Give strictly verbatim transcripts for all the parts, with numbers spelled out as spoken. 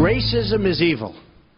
Racism is evil,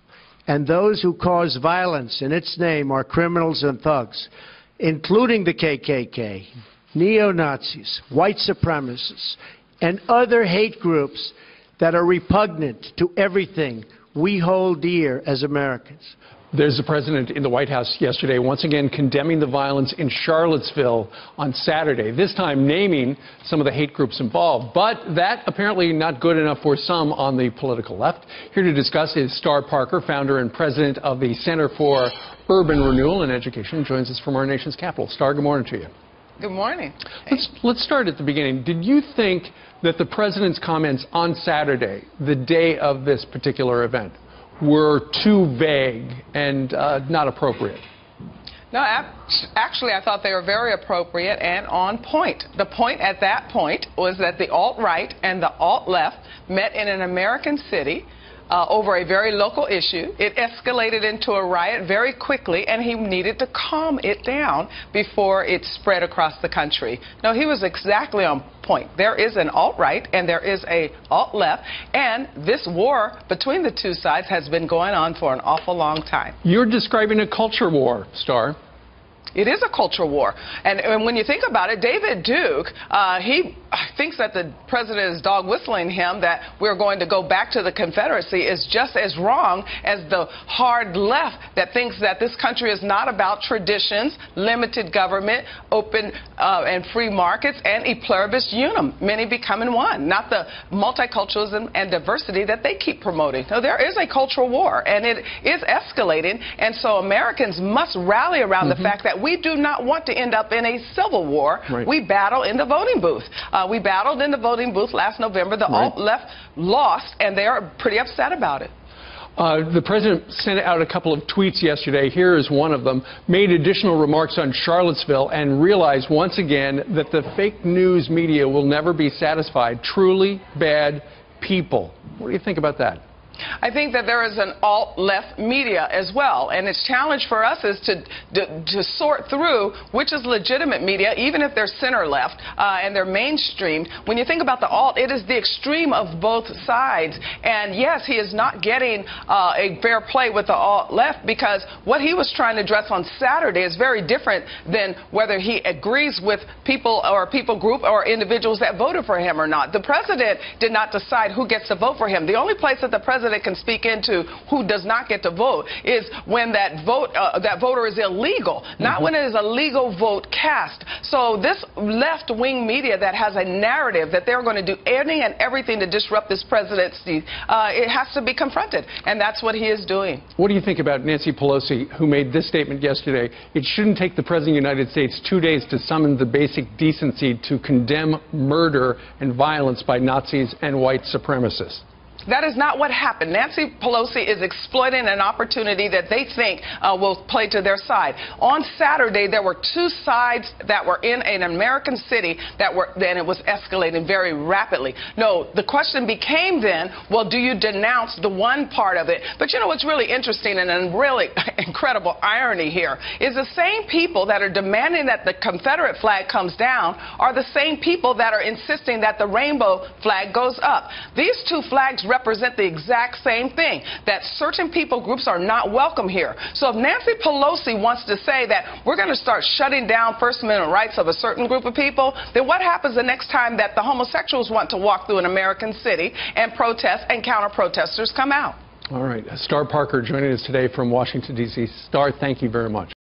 and those who cause violence in its name are criminals and thugs, including the K K K, neo-Nazis, white supremacists, and other hate groups that are repugnant to everything we hold dear as Americans. There's the president in the White House yesterday once again condemning the violence in Charlottesville on Saturday, this time naming some of the hate groups involved. But that apparently not good enough for some on the political left. Here to discuss is Star Parker, founder and president of the Center for Urban Renewal and Education, joins us from our nation's capital. Star, good morning to you. Good morning. Let's, let's start at the beginning. Did you think that the president's comments on Saturday, the day of this particular event, were too vague and uh, not appropriate? No, actually, I thought they were very appropriate and on point. The point at that point was that the alt-right and the alt-left met in an American city Uh, over a very local issue. It escalated into a riot very quickly, and he needed to calm it down before it spread across the country. No, he was exactly on point. There is an alt-right and there is a alt-left, and this war between the two sides has been going on for an awful long time. You're describing a culture war, Star. It is a culture war. And, and when you think about it, David Duke, uh, he thinks that the president is dog whistling him that we're going to go back to the Confederacy is just as wrong as the hard left that thinks that this country is not about traditions, limited government, open uh, and free markets, and e pluribus unum, many becoming one, not the multiculturalism and diversity that they keep promoting. So there is a cultural war, and it is escalating, and so Americans must rally around mm-hmm. the fact that we do not want to end up in a civil war. Right. We battle in the voting booth. Uh, we battled in the voting booth last November. The right. alt-left lost, and they are pretty upset about it. Uh, the president sent out a couple of tweets yesterday. Here is one of them. Made additional remarks on Charlottesville and realized once again that the fake news media will never be satisfied. Truly bad people. What do you think about that? I think that there is an alt-left media as well, and its challenge for us is to, to, to sort through which is legitimate media, even if they're center-left uh, and they're mainstreamed. When you think about the alt, it is the extreme of both sides, and yes, he is not getting uh, a fair play with the alt-left because what he was trying to address on Saturday is very different than whether he agrees with people or people group or individuals that voted for him or not. The president did not decide who gets to vote for him. The only place that the president that can speak into who does not get to vote is when that vote uh, that voter is illegal, mm-hmm. not when it is a legal vote cast. So this left-wing media that has a narrative that they're going to do any and everything to disrupt this presidency, uh, it has to be confronted, and that's what he is doing. What do you think about Nancy Pelosi, who made this statement yesterday? It shouldn't take the president of the United States two days to summon the basic decency to condemn murder and violence by Nazis and white supremacists. That is not what happened. Nancy Pelosi is exploiting an opportunity that they think uh, will play to their side. On Saturday, there were two sides that were in an American city that were, and it was escalating very rapidly. No, the question became then, well, do you denounce the one part of it? But you know what's really interesting and a really incredible irony here is the same people that are demanding that the Confederate flag comes down are the same people that are insisting that the rainbow flag goes up. These two flags represent the exact same thing, that certain people groups are not welcome here. So if Nancy Pelosi wants to say that we're going to start shutting down First Amendment rights of a certain group of people, then what happens the next time that the homosexuals want to walk through an American city and protest and counter-protesters come out? All right. Star Parker joining us today from Washington, D C Star, thank you very much.